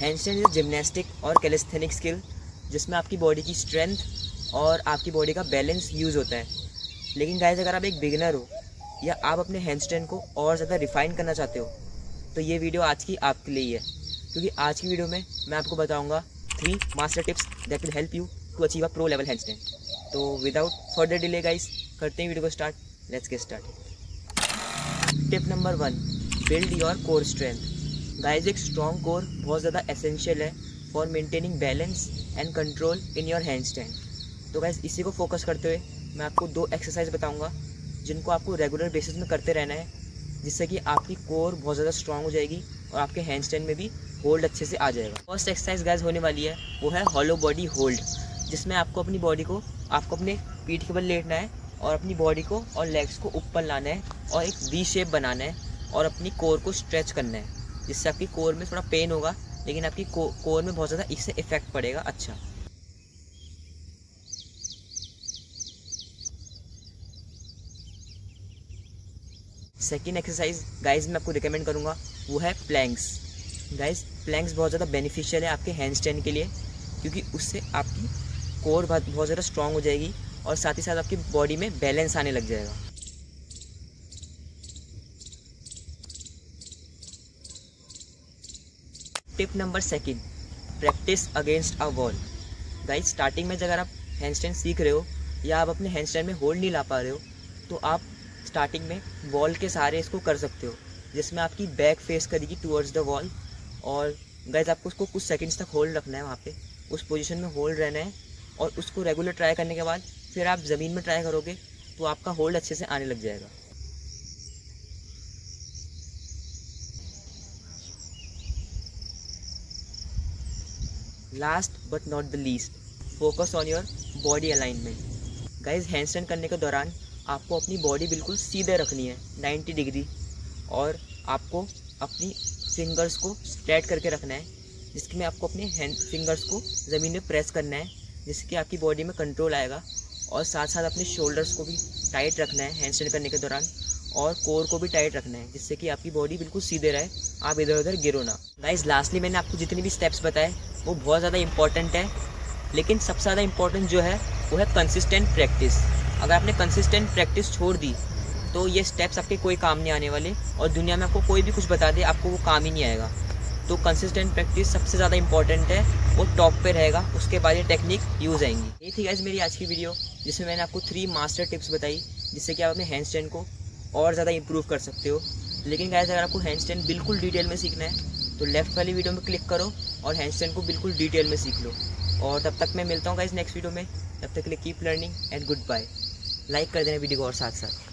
Handstand is gymnastic और calisthenic skill जिसमें आपकी बॉडी की स्ट्रेंथ और आपकी बॉडी का बैलेंस यूज़ होता है। लेकिन गाइस अगर आप एक बिगिनर हो या आप अपने हैंडस्टैंड को और ज़्यादा रिफाइन करना चाहते हो तो ये वीडियो आज की आपके लिए ही है, क्योंकि आज की वीडियो में मैं आपको बताऊंगा 3 master tips that will help you to achieve a pro level handstand. तो विदाउट फर्दर डिले गाइस करते हैं वीडियो को start. Let's get start. Tip number 1, build your core strength. Guys एक स्ट्रॉन्ग कोर बहुत ज़्यादा एसेंशियल है for maintaining balance and control in your handstand. तो guys इसी को फोकस करते हुए मैं आपको 2 एक्सरसाइज बताऊंगा जिनको आपको रेगुलर बेसिस में करते रहना है, जिससे कि आपकी कोर बहुत ज़्यादा स्ट्रॉन्ग हो जाएगी और आपके हैंडस्टैंड में भी होल्ड अच्छे से आ जाएगा। फर्स्ट एक्सरसाइज गाइस होने वाली है वो है हॉलो बॉडी होल्ड, जिसमें आपको अपनी बॉडी को अपने पीठ के बल लेटना है और अपनी बॉडी को और लेग्स को ऊपर लाना है और एक वी शेप बनाना है और अपनी कोर को स्ट्रेच करना है, जिससे आपकी कोर में थोड़ा पेन होगा लेकिन आपकी कोर में बहुत ज़्यादा इससे इफेक्ट पड़ेगा। अच्छा, सेकेंड एक्सरसाइज गाइज मैं आपको रिकमेंड करूँगा वो है प्लैंक्स। गाइज प्लैंक्स बहुत ज़्यादा बेनिफिशियल है आपके हैंडस्टैंड के लिए, क्योंकि उससे आपकी कोर बहुत ज़्यादा स्ट्रॉन्ग हो जाएगी और साथ ही साथ आपकी बॉडी में बैलेंस आने लग जाएगा। Tip number 2, practice against a wall. Guys starting में अगर आप हैंडस्टैंड सीख रहे हो या आप अपने हैंडस्टैंड में होल्ड नहीं ला पा रहे हो तो आप स्टार्टिंग में वॉल के सहारे इसको कर सकते हो, जिसमें आपकी बैक फेस करेगी टुवर्ड्स द वॉल। और गाइज आपको उसको कुछ सेकंड्स तक होल्ड रखना है, वहाँ पे उस पोजीशन में होल्ड रहना है और उसको रेगुलर ट्राई करने के बाद फिर आप ज़मीन में ट्राई करोगे तो आपका होल्ड अच्छे से आने लग जाएगा। Last but not the least, focus on your body alignment. Guys handstand करने के दौरान आपको अपनी बॉडी बिल्कुल सीधे रखनी है 90 डिग्री, और आपको अपनी फिंगर्स को स्ट्रेट करके रखना है, जिसके में आपको अपने फिंगर्स को ज़मीन में प्रेस करना है, जिससे कि आपकी बॉडी में कंट्रोल आएगा। और साथ साथ अपने शोल्डर्स को भी टाइट रखना है हैंडस्टैंड करने के दौरान, और कोर को भी टाइट रखना है, जिससे कि आपकी बॉडी बिल्कुल सीधे रहे, आप इधर उधर गिरो ना। गाइस लास्टली मैंने आपको जितने भी स्टेप्स बताए वो बहुत ज़्यादा इंपॉर्टेंट है, लेकिन सबसे ज़्यादा इंपॉर्टेंट जो है वो है कंसिस्टेंट प्रैक्टिस। अगर आपने कंसिस्टेंट प्रैक्टिस छोड़ दी तो ये स्टेप्स आपके कोई काम नहीं आने वाले, और दुनिया में आपको कोई भी कुछ बता दे आपको वो काम ही नहीं आएगा। तो कंसिस्टेंट प्रैक्टिस सबसे ज़्यादा इंपॉर्टेंट है, वो टॉप पे रहेगा, उसके बाद ये टेक्निक यूज़ आएंगी। ये थी गाइस मेरी आज की वीडियो, जिसमें मैंने आपको 3 मास्टर टिप्स बताई जिससे कि आप अपने हैंडस्टैंड को और ज़्यादा इंप्रूव कर सकते हो। लेकिन गाइस अगर आपको हैंडस्टैंड बिल्कुल डिटेल में सीखना है तो लेफ्ट वाली वीडियो में क्लिक करो और हैंडस्टैंड को बिल्कुल डिटेल में सीख लो। और तब तक मैं मिलता हूँ गाइस नेक्स्ट वीडियो में, तब तक के लिए keep learning and goodbye. Like कर देना वीडियो को और साथ साथ